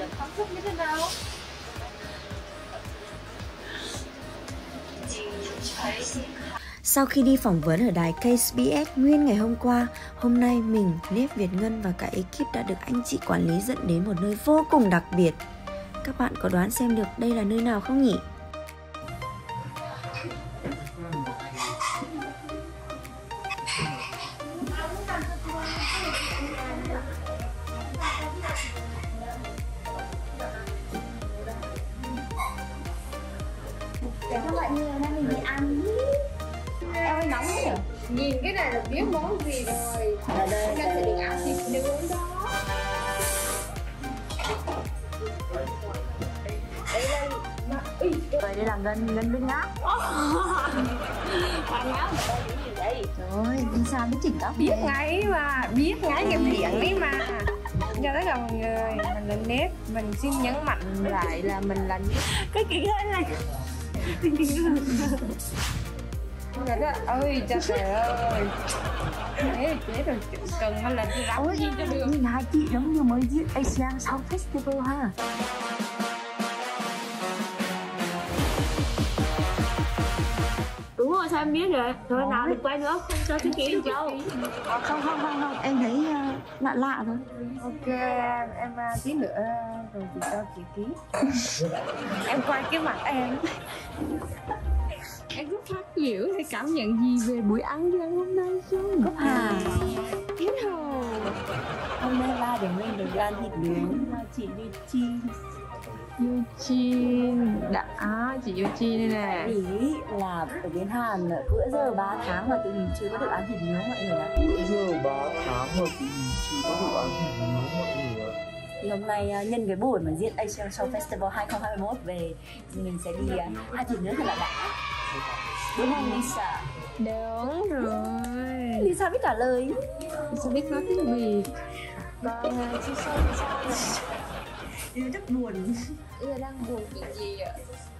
được cảm xúc như thế nào? Sau khi đi phỏng vấn ở đài KBS nguyên ngày hôm qua, hôm nay mình, Nếp Việt Ngân và cả ekip đã được anh chị quản lý dẫn đến một nơi vô cùng đặc biệt. Các bạn có đoán xem được đây là nơi nào không nhỉ? Để các bạn như là mình đi ăn. Em ơi nóng nhỉ? Nhìn cái này là biết món gì rồi. Ở đây em sẽ được ăn thịt nướng đó. Vậy đây là Ngân Linh á. Bạn áo mà đây gì vậy? Trời ơi, đi sao biết chỉnh tóc? Biết ngay mà, biết ngay cái miệng đấy mà. Cho tất cả mọi người, mình là Nếp. Mình xin nhấn mạnh lại là mình là Cái kiểu này. Người đó, ơi trời ơi. Thế chết rồi, cần hay là tôi rắn gì cho được. Nhìn hai chị giống như mới diễn Asian Song Festival ha. Đúng rồi, sao em biết rồi? Thôi nào đừng quay nữa, không cho chữ ký được đâu. Không, em thấy lạ lạ thôi. Ok, em tí nữa rồi chị cho chữ ký. Em quay cái mặt em. Em rất phát biểu hay cảm nhận gì về buổi ăn đi ăn hôm nay không? Cúc Hà. Yến Hồ. Hôm nay ba để mình được ăn thịt nướng chị Yuchi. Yuchi đã chị Yuchi đây nè. Ý là ở bên Hàn bữa giờ 3 tháng mà tụi mình chưa có được ăn thịt nướng mọi người ạ. Bữa giờ 3 tháng mà tụi mình chưa có được ăn thịt nướng mọi người ạ. Thì hôm nay nhân cái buổi mà diễn Asian Show Festival 2021 về thì mình sẽ đi ăn thịt nướng thật là đã. Đúng không Lisa? Đúng rồi. Lisa biết trả lời. Lisa biết nói tiếng Việt. Còn chị sao? Yêu rất buồn. Bây giờ đang buồn chuyện gì ạ?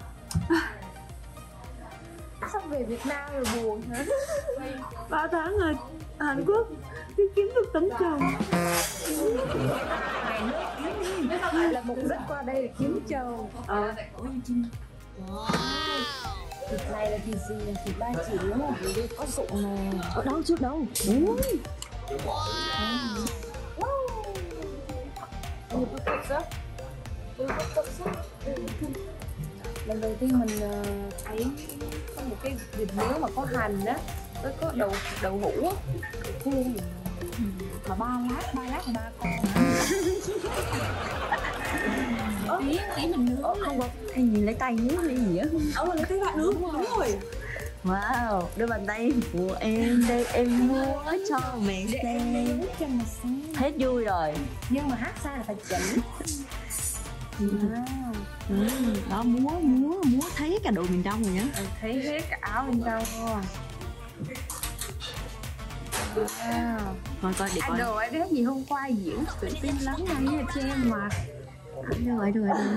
Sắp về Việt Nam rồi buồn hả? 3 tháng ở Hàn Quốc thì kiếm được tấm chồng. Không phải là mục đích qua đây để kiếm chồng. Thịt này là thịt gì? Là thịt ba chỉ đúng không? Có sụn nè. Ở đâu trước đâu? Ui. Lần đầu tiên mình thấy có một cái thịt nướng mà có hành á, với có đậu hũ á, khuôn mà ba lát là ba con. Tí mình nướng Không có hay nhìn lấy tay nướng hay gì á? lấy cái bạn nướng đúng rồi. Wow, đôi bàn tay của em đây em mua cho mẹ xem. Cho mà xem. Hết vui rồi. Nhưng mà hát sai là phải chỉnh. Đó múa thấy cả đồ bên trong rồi nhá. Thấy hết cả áo bên trong luôn. Wow. Coi để coi. Đồ ấy biết gì hôm qua diễn tự tin lắm ngay cho em mà. Rồi.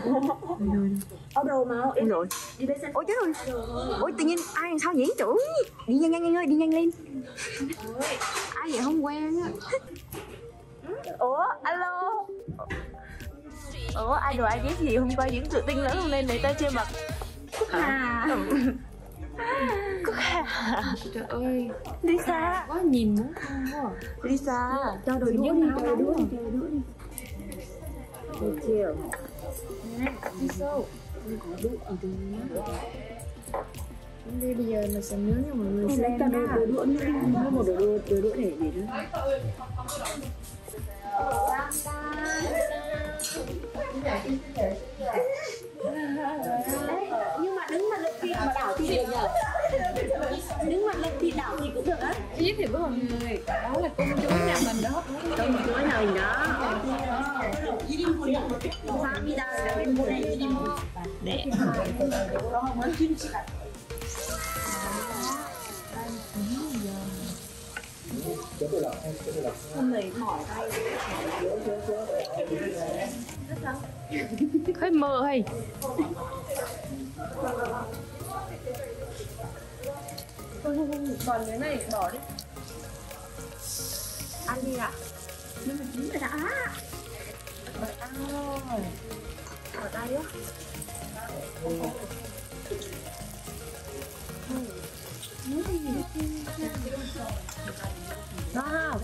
Đồ mà Ôi rồi. đi đây xem. Ôi chết rồi. Ôi tự nhiên ai làm sao nhỉ chủ? Đi nhanh ơi, đi nhanh lên. Ai vậy không quen á. Ủa, alo. Ủa, ai rồi ai biết gì hôm qua diễn tự tin lớn không nên lấy tay trên mặt. Cúc Hà. Cúc Hà. Trời ơi. Lisa. Có nhìn muốn không quá. Lisa. Cho đồ đũa đi, cho đồ đũa đi. Được chiều. Nè, đi sâu. Mình có đũa ở từ nhá. Đi bây giờ mình sẽ nướng cho mọi người xem nha. Đồ đũa nữa đi, mua một đồ đũa để đó. Nhưng mà đứng mặt lên thịt mà đảo thì được nhờ. Đứng mặt lên thịt đảo thì cũng được á. Giới thiệu với mọi người, đó là công chúa nhà mình đó. Công chúa nhà mình đó. Để. Hôm nay mỏi tay. Hơi mờ hay. Còn cái này bỏ đi. Ăn đi ạ. Nhưng mà chín rồi đã. Ăn thôi. ai á. Đó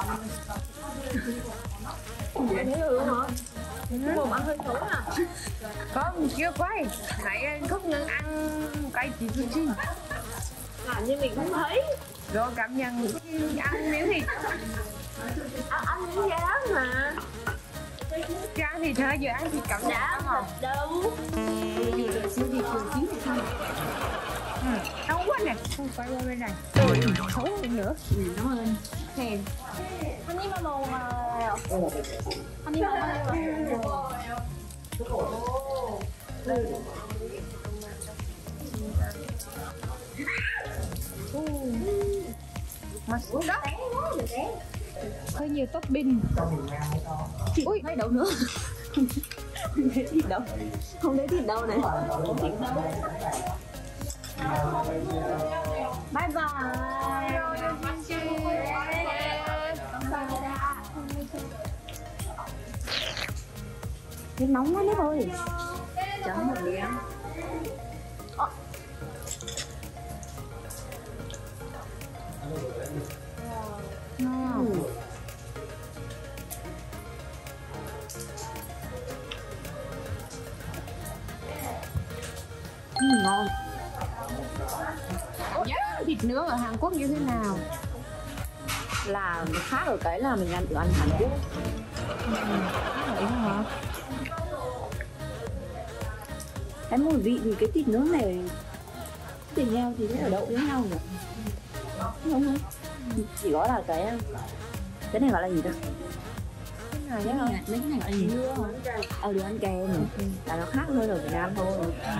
không? Dễ thấy luôn hả? Bụng ăn hơi xấu à? Không, chưa quay. Nãy anh Cúc Ngân ăn cái gì thôi chứ. Như mình cũng thấy. Rồi cảm nhận ăn miếng thịt. Ăn miếng giá mà. Chứ ăn thịt thôi, giờ ăn thịt cảm nhận Đã không? đâu. Nóng quá nè, không quay qua bên này. Rồi, xấu hơn nữa. Cảm ơn. Hèn. 한입만 먹어요. 한입만 먹어요. 맛있다? Hơi nhiều topping. Ui, thấy đậu nữa. Không thấy thịt đâu. Không thấy thịt đâu này. Bye bye. Nước nóng quá đấy thôi. Chấm một miếng. Ngon. Ngon. Thịt nướng ở Hàn Quốc như thế nào? Là khác ở cái là mình ăn từ ăn Hàn Quốc. Vậy hả? Cái mùi vị thì cái thịt nướng này thịt heo thì sẽ ở đậu với nhau nhỉ? Đúng không? Chỉ có là cái này gọi là gì ta? Cái này á? Mấy cái này gọi là gì? Đồ ăn kèm. Là nó khác hơn ở Việt Nam thôi.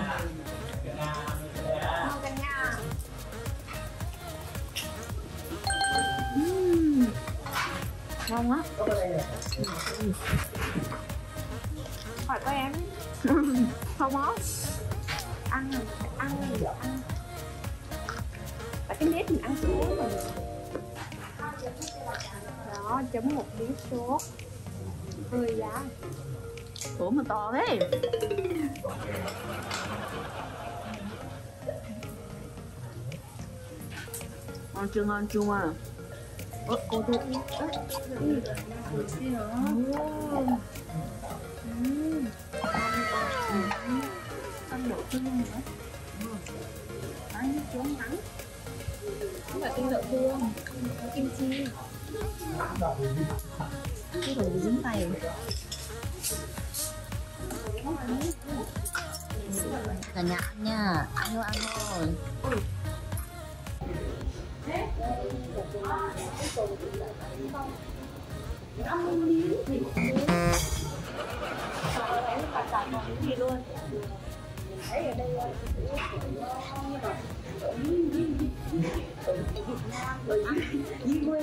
Ngon á. Hỏi các em. Không á. Ăn. Và cái nếp mình ăn xuống rồi. Đó, chấm một miếng sốt. Hơi giá. Ủa mà to thế. Ngon chưa à? Cô tôi ăn đậu tương nữa. Đấy, trốn nắng. Không phải tinh đậu tương, có kim chi. Cái đồ dính tay. Cả nhà ăn nha, ăn thôi. Ăn miếng thịt nướng. Em phải chặt vào miếng thịt luôn. Thấy ở đây Việt Nam rồi ăn di quê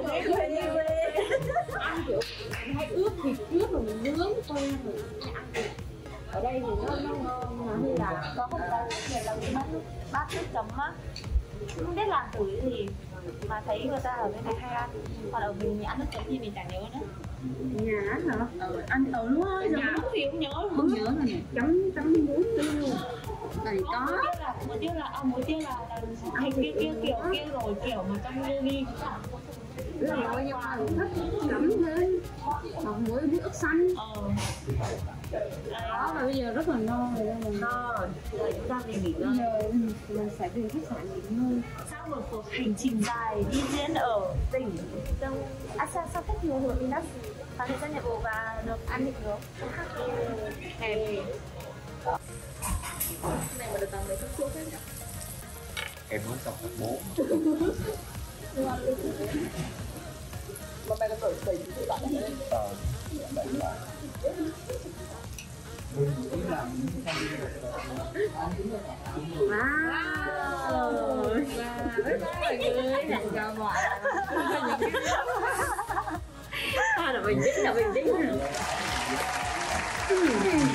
ăn kiểu hay ướp thịt ướp rồi mình nướng quen rồi ăn thịt. Ở đây thì nó ngon mà hơi là có một cái này là cái bát nước chấm á, không biết làm thử cái gì mà thấy người ta ở bên này hay ăn, còn ở mình ăn nước chấm gì mình chẳng nhớ nữa. Nhà hả? Ăn đúng rồi. Nhà thì không nhớ rồi. Không nhớ rồi nè. Chấm muối tiêu. Này có. Muối tiêu là hình kia rồi kiểu mà trong yoni. Rồi nhưng mà thích chấm lên. Còn muối với ớt xanh. Đó là bây giờ rất là ngon rồi. No rồi chúng ta về nghỉ ngơi. Giờ mình sẽ về khách sạn nghỉ ngơi. Sau một cuộc hành trình dài đi diễn ở tỉnh trong sau rất nhiều hội Minas và thời gian nhiệm vụ và được ăn thịt nướng hẹp này mà được tặng mấy suốt đấy. Em muốn tập 4. Mà mày đã đổi đầy cái bạn này. Là bình tĩnh.